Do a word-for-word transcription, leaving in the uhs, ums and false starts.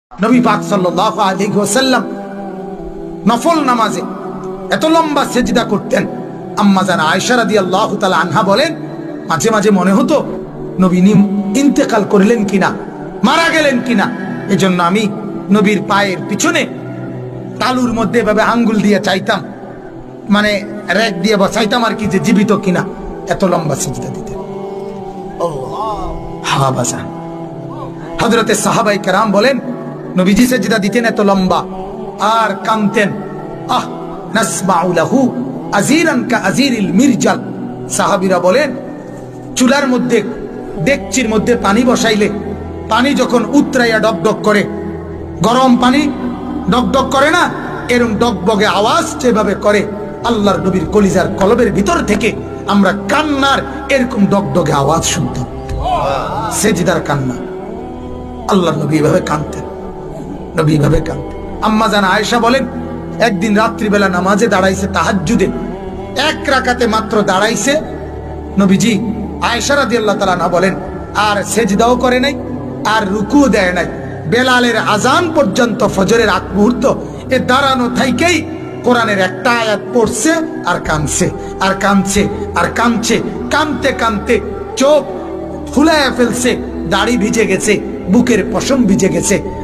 নবী পাক সাল্লাল্লাহু আলাইহি ওয়াসাল্লাম নফল নামাজে এত লম্বা সেজদা করতেন। আম্মা জান আয়েশা রাদিয়াল্লাহু তাআলা আনহা বলেন, মাঝে মাঝে মনে হতো নবী ইন্তেকাল করলেন কিনা, মারা গেলেন কিনা। এজন্য আমি নবীর পায়ের পিছনে তালুর মধ্যে এভাবে আঙ্গুল দিয়ে চাইতাম, মানে রেক দিয়ে বসাইতাম আর কি, যে জীবিত কিনা। এত লম্বা সেজদা দিতেন। হ্যাঁ বাজান, হযরতে সাহাবায়ে কেরাম বলেন নবীজি সেজদা দিতেন এত লম্বা আর কাঁদতেন। আহ নাসমাউ লাহু আজিরান কা আজিরিল মিরজাল। সাহাবীরা বলেন চুলার মধ্যে ডেকচির মধ্যে পানি বসাইলে পানি যখন উতরাইয়া ডকডক করে, গরম পানি ডকডক করে না, এরকম ডকবগে আওয়াজ যেভাবে করে, আল্লাহর নবীর কলিজার কলবের ভিতর থেকে আমরা কান্নার এরকম ডকডগে আওয়াজ শুনতাম। সেজদার কান্না। আল্লাহর নবী এভাবে কাঁদতেন, নবী এভাবে কাঁদতেন। আম্মা জান আয়েশা বলেন একদিন রাত্রিবেলা নামাজে দাঁড়াইছে, তাহাজ্জুদে এক রাকাতে মাত্র দাঁড়াইছে নবীজি। আয়েশা রাদিয়াল্লাহু তাআলা আনহা বলেন আর সেজদাও করে নাই আর রুকুও দেয় নাই। বেলালের আজান পর্যন্ত ফজরের আগ মুহূর্ত এ দাঁড়ানো থাইকেই কোরআনের একটা আয়াত পড়ছে আর কাঁদছে আর কাঁদছে আর কাঁদছে। কাঁদতে কাঁদতে চোখ ফুলায় ফেলছে, দাড়ি ভিজে গেছে, বুকের পশম ভিজে গেছে।